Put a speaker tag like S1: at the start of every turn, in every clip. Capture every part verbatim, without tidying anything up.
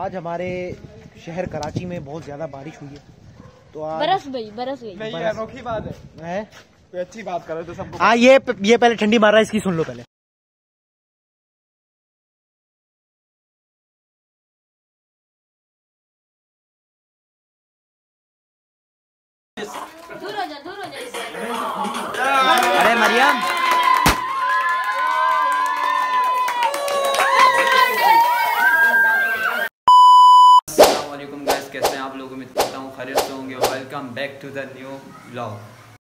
S1: आज हमारे शहर कराची में बहुत ज्यादा बारिश हुई है, तो आज
S2: बरस गई बरस गई
S3: नहीं, ये अनोखी बात है,
S1: है?
S3: कोई अच्छी बात करो तो सबको।
S1: हाँ, ये ये पहले ठंडी मार रहा है, इसकी सुन लो पहले।
S2: दूर हो जा, दूर हो जा।
S1: अरे मरियम,
S4: अस्सलामुअलैकुम गाइस, कैसे हैं आप लोग? उम्मीद करता हूँ खैरियत से होंगे। Welcome back to the new vlog.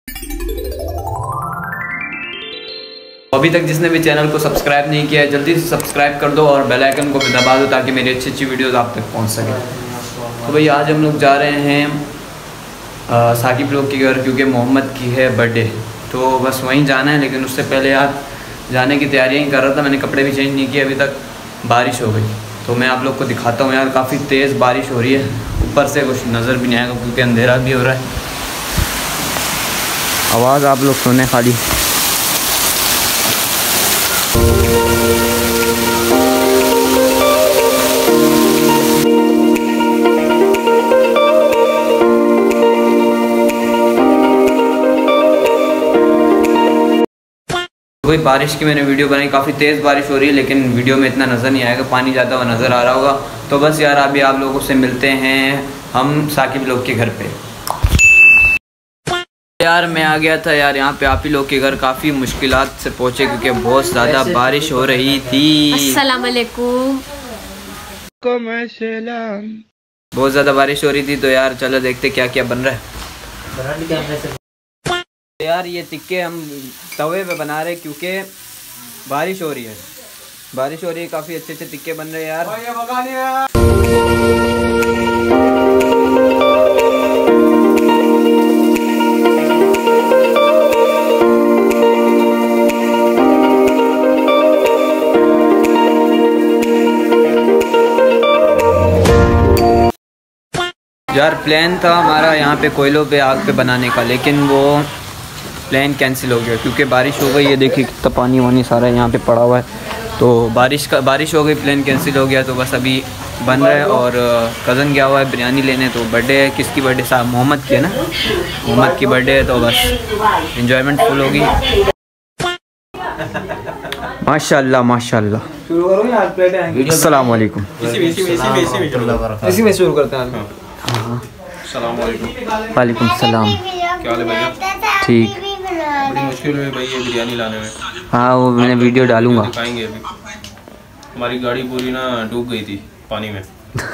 S4: अभी तक जिसने भी चैनल को सब्सक्राइब नहीं किया है जल्दी से सब्सक्राइब कर दो और बेल आइकन को भी दबा दो ताकि मेरी अच्छी अच्छी वीडियोस आप तक पहुँच सके। तो भाई आज हम लोग जा रहे हैं आ, साकिब लोग के घर, क्योंकि मोहम्मद की है बर्थडे, तो बस वहीं जाना है। लेकिन उससे पहले यार जाने की तैयारियां ही कर रहा था, मैंने कपड़े भी चेंज नहीं किए अभी तक। बारिश हो गई तो मैं आप लोग को दिखाता हूँ यार, काफ़ी तेज़ बारिश हो रही है, ऊपर से कुछ नज़र भी नहीं आएगा क्योंकि अंधेरा भी हो रहा है। आवाज़ आप लोग सुने खाली। वही बारिश की मैंने वीडियो बनाई, काफ़ी तेज़ बारिश हो रही है लेकिन वीडियो में इतना नज़र नहीं आएगा, पानी जाता हुआ नज़र आ रहा होगा। तो बस यार अभी आप लोगों से मिलते हैं हम साकिब लोग के घर पे। यार मैं आ गया था यार यहाँ पे आप ही लोग के घर, काफ़ी मुश्किलात से पहुँचे क्योंकि बहुत ज़्यादा बारिश हो रही थी।
S2: अस्सलाम वालेकुम।
S4: बहुत ज़्यादा बारिश हो रही थी, तो यार चलो देखते क्या क्या बन रहा है। यार ये टिक्के हम तवे पे बना रहे क्योंकि बारिश हो रही है, बारिश हो रही है, काफ़ी अच्छे अच्छे टिक्के बन रहे हैं यार। यार प्लान था हमारा यहाँ पे कोयलों पे आग पे बनाने का, लेकिन वो प्लान कैंसिल हो गया क्योंकि बारिश हो गई। ये देखिए कितना पानी वानी सारा यहाँ पे पड़ा हुआ है, तो बारिश का बारिश हो गई, प्लान कैंसिल हो गया। तो बस अभी बन रहा है और कज़न गया हुआ है बिरयानी लेने। तो बर्थडे है, किसकी बर्थडे? साहब मोहम्मद की है ना, मोहम्मद की बर्थडे है, तो बस इंजॉयमेंट फुल होगी। माशाल्लाह माशाल्लाह। अस्सलाम वालेकुम।
S3: इसी में शुरू करते हैं।
S4: वालेकुम सलाम।
S5: क्या हाल है भैया?
S4: ठीक।
S5: बड़ी मुश्किल में भाई ये बिरयानी लाने में।
S4: हाँ वो मैंने वीडियो डालूंगा।
S5: दिखाएंगे अभी। हमारी गाड़ी पूरी ना डूब गई थी पानी में।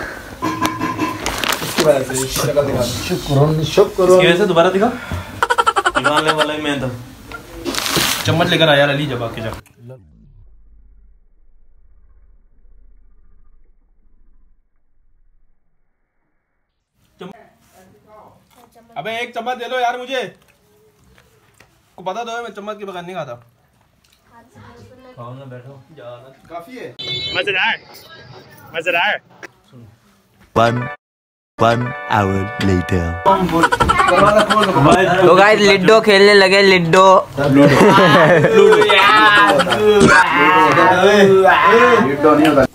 S3: इसकी वजह से शक्ल दिखा। शुक्र शुक्र।
S5: इसकी वजह से दोबारा दिखा। निकालने वाला ही मैं था। चम्मच लेकर आया अली जब आके जा। अबे एक चम्मच दे दो यार मुझे, को पता तो है मैं चम्मच के बगैर नहीं खाता। खाओ ना, बैठो, काफी है।
S6: मजेदार मजेदार।
S7: One one hour later.
S4: तो गाइस लिड्डो खेलने लगे, लिड्डो।
S3: लिड्डो नहीं होता।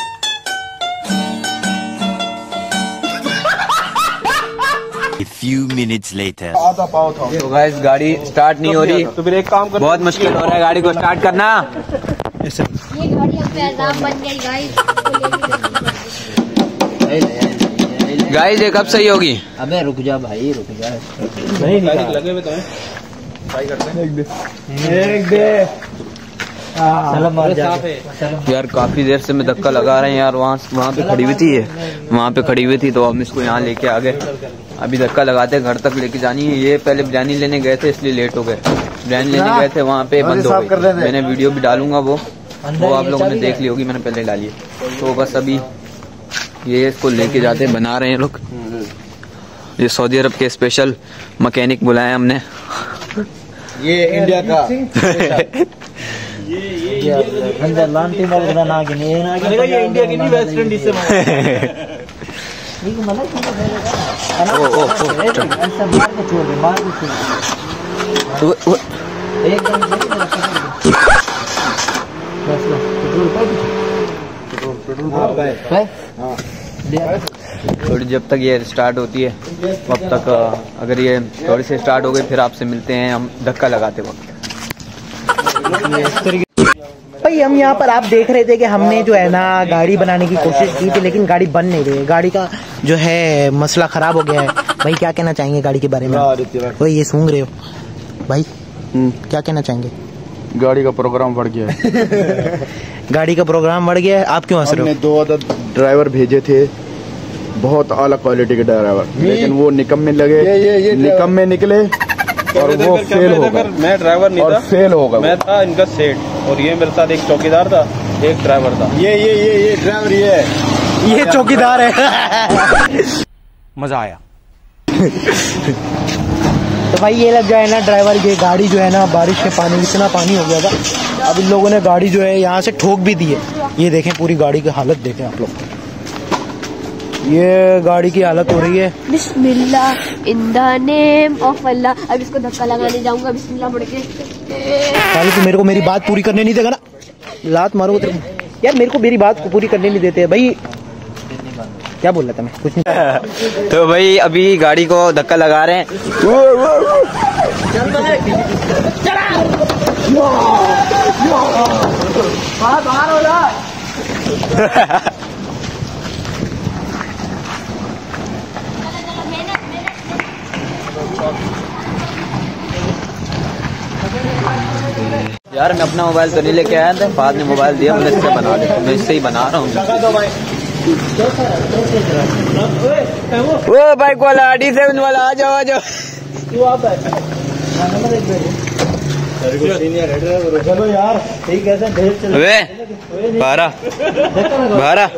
S7: A few minutes later.
S3: आधा पाव था।
S4: तो गाइस गाड़ी स्टार्ट नहीं हो रही,
S3: तो फिर एक काम कर,
S4: बहुत मुश्किल हो रहा है गाड़ी को स्टार्ट करना।
S2: ये गाड़ी अब पे आजाम बन गई गाइस।
S4: गाइस ये कब सही होगी?
S1: अबे रुक जा भाई, रुक जा।
S3: नहीं नहीं लगे हुए तो हैं। ट्राई करते हैं। एक दे एक दे।
S1: चलो मार जा।
S4: यार काफी देर से मैं धक्का लगा रहे हैं यार, वहाँ वहाँ पे खड़ी हुई थी ये, वहाँ पे खड़ी हुई थी, तो हम इसको यहाँ लेके आ गए। अभी धक्का लगाते घर तक लेके जानी है। ये पहले बिरयानी लेने गए थे इसलिए लेट हो गए, बिरयानी लेने गए थे, वहाँ पे बंद हो गई। मैंने वीडियो भी डालूंगा, वो वो आप लोगों ने देख ली होगी, मैंने पहले डाली है। तो बस अभी ये इसको लेके जाते बना रहे हैं लोग। ये सऊदी अरब के स्पेशल मैकेनिक बुलाए हमने।
S3: ये इंडिया का
S1: ये ये लांटी मार के ना कि नहीं ना कि
S3: ये इंडिया की नहीं, वेस्ट इंडीज से
S1: ये मतलब ओ ओ ऐसा मार के छोड़ दे, मार के छोड़ दे एकदम। बस बस पेट्रोल पेट्रोल पेट्रोल हां।
S4: थोड़ी जब तक ये स्टार्ट होती है तब तक अगर ये थोड़ी सी स्टार्ट हो गई फिर आपसे मिलते हैं हम धक्का लगाते वक्त।
S1: भाई हम यहाँ पर आप देख रहे थे कि हमने जो है ना गाड़ी बनाने की कोशिश की थी, लेकिन गाड़ी बन नहीं रही है। गाड़ी का जो है मसला खराब हो गया है। भाई क्या कहना चाहेंगे गाड़ी के बारे में? भाई ये सूंघ रहे हो भाई, क्या कहना चाहेंगे?
S3: गाड़ी का प्रोग्राम बढ़ गया है।
S1: गाड़ी का प्रोग्राम बढ़ गया है। आप क्यों हंस रहे हो?
S3: हमने दो अदद ड्राइवर भेजे थे, बहुत आला क्वालिटी के ड्राइवर, लेकिन वो निकम्मे लगे, निकम्मे निकले और वो फेल हो गए।
S5: मैं ड्राइवर नहीं था,
S3: फेल हो गया।
S5: मैं था इनका सेठ, और ये मेरे साथ एक चौकीदार था, एक ड्राइवर था।
S3: ये ये ये ये ड्राइवर ये है,
S1: ये चौकीदार है।
S3: मजा आया।
S1: तो भाई ये लग जाए ना ड्राइवर, ये गाड़ी जो है ना बारिश के पानी, इतना पानी हो गया था, अब इन लोगों ने गाड़ी जो है यहाँ से ठोक भी दी है। ये देखें पूरी गाड़ी की हालत देखें आप लोग, ये गाड़ी की हालत हो रही है।
S2: बिस्मिल्लाह in the name of Allah. अब इसको धक्का लगाने जाऊंगा, बिस्मिल्लाह पढ़ के।
S1: पहले तो मेरे को मेरी बात पूरी करने नहीं देगा ना, लात मारो तेरे यार, मेरे को मेरी बात पूरी करने नहीं देते भाई। क्या बोल रहा था मैं? कुछ नहीं।
S4: तो भाई अभी गाड़ी को धक्का लगा रहे हैं। यार मैं अपना मोबाइल तो नहीं लेके आया था, बाद में मोबाइल दिया, मैंने इससे बना लिया, मैं इससे ही बना रहा हूँ। वो बाइक वाला डी सेवन वाला आ जाओ आ जाओ।
S1: चलो यार ठीक है।
S4: वे बारह बारह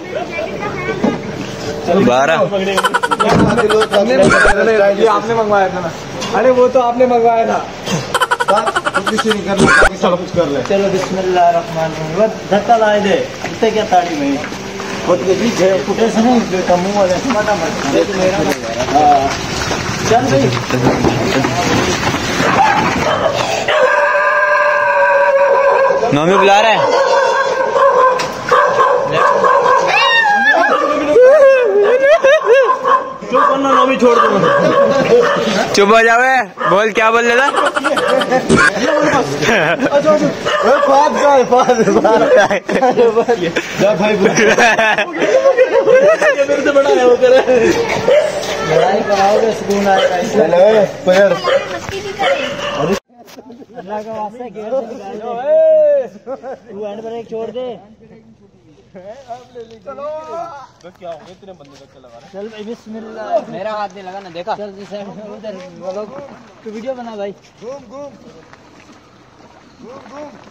S4: बारह
S3: आपने मंगवाया था ना? अरे वो तो आपने मंगवाया था। कुछ नहीं करना, सब कुछ कर ले।
S1: चलो बिस्मिल्लाह रहमान रहीम। धक्का लाए दे इतने क्या ताड़ी में खुद के पीछे फुटे से नहीं कमू वाले समाटा मत ये तो मेरा हां चल भाई।
S4: नौमी बुला रहा है।
S1: चुप करना, नौमी छोड़ दूंगा।
S4: चुप हो जावे। बोल क्या बोल रहा था?
S1: मेरे से बड़ा है वो करे। लड़ाई कराओगे सुकून आएगा। अल्लाह का वास्ता गेट से निकाल दे। तू हैंड ब्रेक छोड़ दे।
S5: चलो क्या हो गया, इतने बंदे धक्के लगा रहे।
S1: चल भाई बिस्मिल्लाह।
S4: मेरा हाथ नहीं लगा ना, देखा?
S1: चल उधर तो वीडियो बना भाई।
S3: घूम घूम घूम घूम।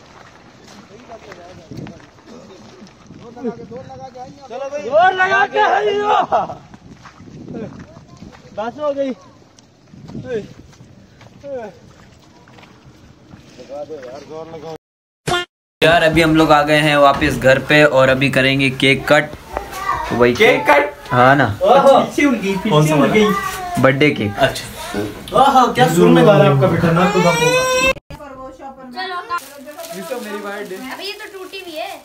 S1: चलो भाई जोर लगा के आइयो। बस हो गई।
S4: यार अभी हम लोग आ गए हैं वापस घर पे और अभी करेंगे केक कट। तो वही केक कट, हाँ ना,
S1: पीछे उड़ गई, पीछे उड़ गई।
S4: Birthday cake.
S1: अच्छा वाह क्या सुर में गा रहा है आपका बेटा ना। तो
S2: अभी ये तो टूटी भी है।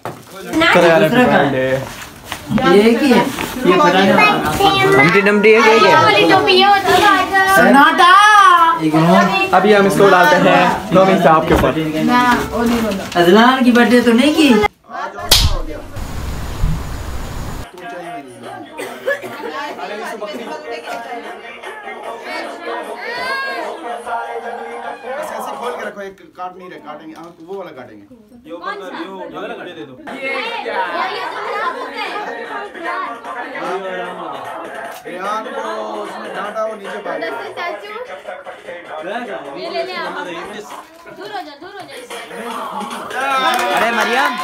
S1: ये की है, ये
S4: हमटी डमटी है क्या?
S2: ये वाली टोपी ये होती है।
S1: सन्नाटा।
S3: अभी हम इसको डालते हैं नौमी साहब के ऊपर।
S1: अदनान की बर्थडे तो नहीं की?
S3: ऐसे खोल के रखो, एक काट नहीं रहे, काटेंगे वो वाला काटेंगे।
S5: ये ऊपर कर, ये वाला मुझे दे दो।
S3: यार वो उसमें डांटा वो नीचे पा गया।
S2: ये ले ले आप। दूर हो जा, दूर हो जा इससे।
S4: अरे मरियम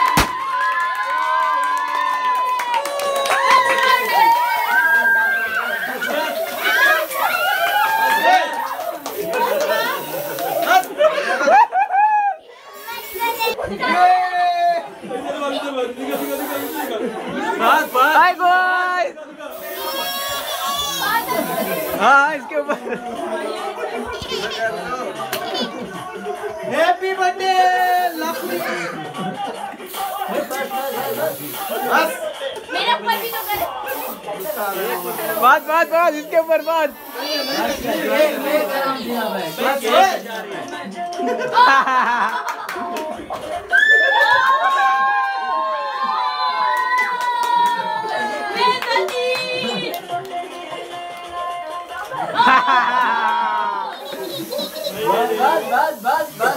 S4: हाय बॉय। हाँ इसके ऊपर
S1: हैप्पी बर्थडे लवली।
S2: मेरे ऊपर भी तो कर।
S5: बात बात बात इसके ऊपर बात।
S1: बस बस बस बस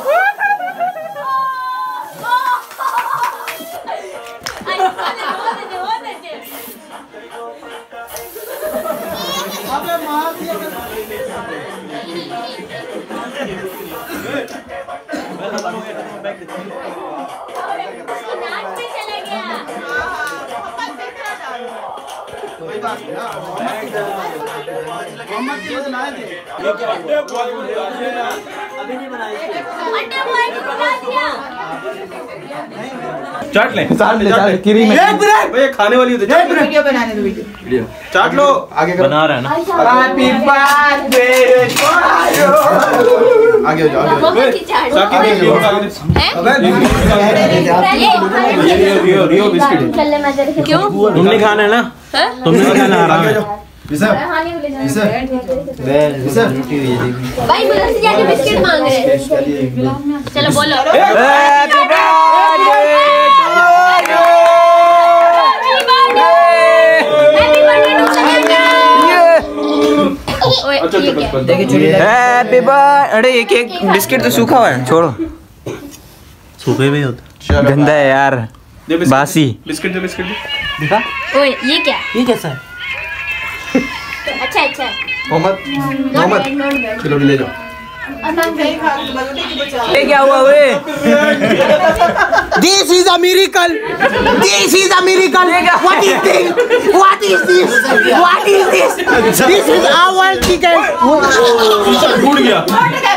S5: चाट ले
S3: चाट ले चाट किरी में
S5: भैया खाने वाली होती है।
S1: वीडियो बनाने दो वीडियो
S5: चाट लो आगे बना रहा है ना।
S1: हैप्पी बर्थडे टू यू
S3: आगे जाओ
S5: रियो रियो बिस्किट
S2: क्यों
S5: तुमने खाना है ना तुमने खाना हराम है।
S2: भाई मुझे से जाके बिस्किट मांग रहे हैं। चलो बोलो
S1: हैप्पी
S4: हैप्पी बर्थडे। एक एक बिस्किट तो सूखा हुआ है, छोड़ो।
S5: सूखे भी होते
S4: गंदा है यार, बासी।
S5: बिस्किट दे बिस्किट
S1: दिखा
S2: ओए ये क्या
S1: ये कैसा है?
S2: अच्छा अच्छा
S3: मोहम्मद मोहम्मद चलो ले जाओ।
S4: ये क्या हुआ वे?
S1: This is a miracle. This is a miracle. What is this? What is this? What is this? This is our chicken.
S5: टूट गया।